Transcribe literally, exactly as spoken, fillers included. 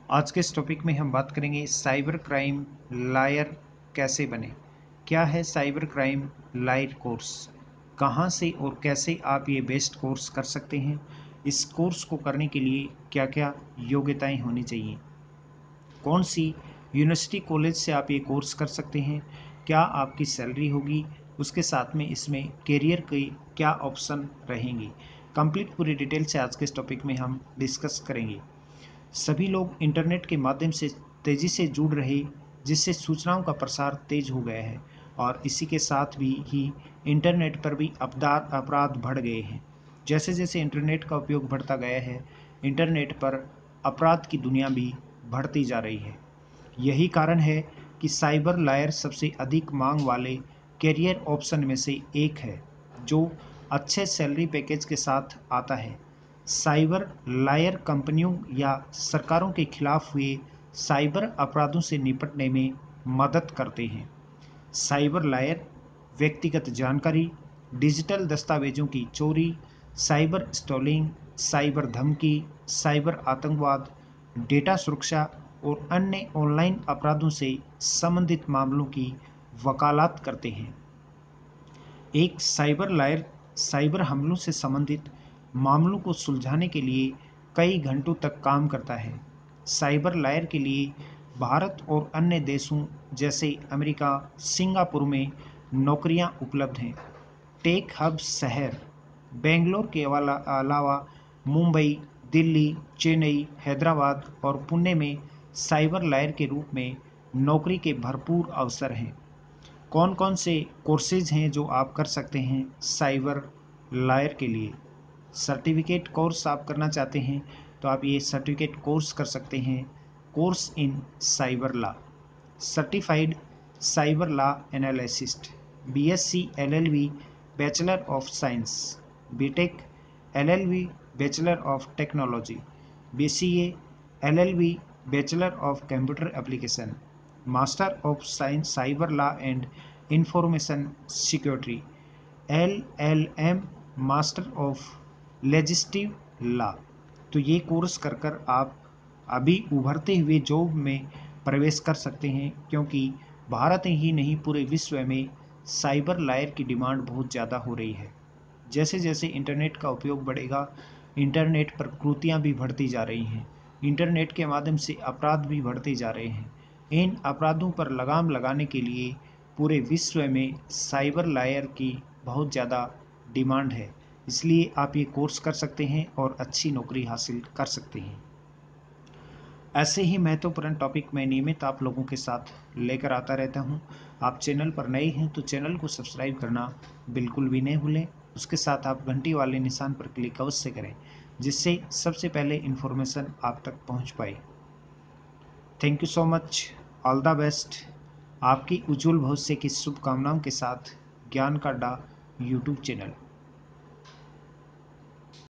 आज के इस टॉपिक में हम बात करेंगे साइबर क्राइम लायर कैसे बने। क्या है साइबर क्राइम लायर कोर्स, कहां से और कैसे आप ये बेस्ट कोर्स कर सकते हैं, इस कोर्स को करने के लिए क्या क्या योग्यताएं होनी चाहिए, कौन सी यूनिवर्सिटी कॉलेज से आप ये कोर्स कर सकते हैं, क्या आपकी सैलरी होगी, उसके साथ में इसमें करियर के क्या ऑप्शन रहेंगे। कंप्लीट पूरी डिटेल से आज के इस टॉपिक में हम डिस्कस करेंगे। सभी लोग इंटरनेट के माध्यम से तेजी से जुड़ रहे, जिससे सूचनाओं का प्रसार तेज हो गया है और इसी के साथ भी ही इंटरनेट पर भी अपराध अपराध बढ़ गए हैं। जैसे जैसे इंटरनेट का उपयोग बढ़ता गया है, इंटरनेट पर अपराध की दुनिया भी बढ़ती जा रही है। यही कारण है कि साइबर लायर सबसे अधिक मांग वाले कैरियर ऑप्शन में से एक है, जो अच्छे सैलरी पैकेज के साथ आता है। साइबर लायर कंपनियों या सरकारों के खिलाफ हुए साइबर अपराधों से निपटने में मदद करते हैं। साइबर लायर व्यक्तिगत जानकारी, डिजिटल दस्तावेजों की चोरी, साइबर स्टॉलिंग, साइबर धमकी, साइबर आतंकवाद, डेटा सुरक्षा और अन्य ऑनलाइन अपराधों से संबंधित मामलों की वकालत करते हैं। एक साइबर लायर साइबर हमलों से संबंधित मामलों को सुलझाने के लिए कई घंटों तक काम करता है। साइबर लायर के लिए भारत और अन्य देशों जैसे अमेरिका, सिंगापुर में नौकरियां उपलब्ध हैं। टेक हब शहर बेंगलोर के अलावा मुंबई, दिल्ली, चेन्नई, हैदराबाद और पुणे में साइबर लायर के रूप में नौकरी के भरपूर अवसर हैं। कौन कौन से कोर्सेज हैं जो आप कर सकते हैं साइबर लायर के लिए। सर्टिफिकेट कोर्स आप करना चाहते हैं तो आप ये सर्टिफिकेट कोर्स कर सकते हैं। Course in cyber law, certified cyber law analyst, BSc LLB bachelor of science, BTech LLB bachelor of technology, BCA LLB bachelor of computer application, master of science cyber law and information security, L L M master of legislative law. तो ये course कर कर आप अभी उभरते हुए job में प्रवेश कर सकते हैं, क्योंकि भारत ही नहीं पूरे विश्व में साइबर लायर की डिमांड बहुत ज़्यादा हो रही है। जैसे जैसे इंटरनेट का उपयोग बढ़ेगा, इंटरनेट पर कुरीतियाँ भी बढ़ती जा रही हैं, इंटरनेट के माध्यम से अपराध भी बढ़ते जा रहे हैं। इन अपराधों पर लगाम लगाने के लिए पूरे विश्व में साइबर लायर की बहुत ज़्यादा डिमांड है, इसलिए आप ये कोर्स कर सकते हैं और अच्छी नौकरी हासिल कर सकते हैं। ऐसे ही महत्वपूर्ण टॉपिक मैं नियमित आप लोगों के साथ लेकर आता रहता हूं। आप चैनल पर नए हैं तो चैनल को सब्सक्राइब करना बिल्कुल भी नहीं भूलें। उसके साथ आप घंटी वाले निशान पर क्लिक अवश्य करें, जिससे सबसे पहले इन्फॉर्मेशन आप तक पहुंच पाए। Thank you so much, all the best. आपकी उज्जवल भविष्य की शुभकामनाओं के साथ ज्ञान का अड्डा यूट्यूब चैनल।